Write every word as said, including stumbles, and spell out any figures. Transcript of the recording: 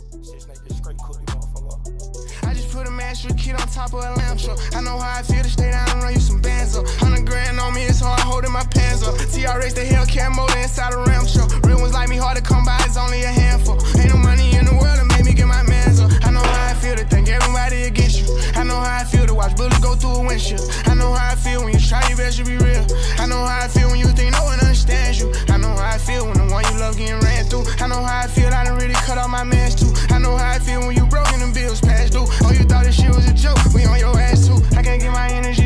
I just put a master kid on top of a lamp truck. I know how I feel to stay down and run you some bands up. Hundred grand on me, it's hard holding my pants up. T R X, the Hellcat motor inside a Ram truck. Real ones like me, hard to come by, it's only a handful. Ain't no money in the world to make me get my mans up. I know how I feel to think everybody against you. I know how I feel to watch bullets go through a windshield. I know how I feel when you try your best to be real. I know how I feel when you think no one understands you. I know how I feel when the one you love getting ran through. I know how I feel, I done really cut off my mans too. I know how I feel when you broke and the bills past due. Oh, you thought this shit was a joke, we on your ass too. I can't get my energy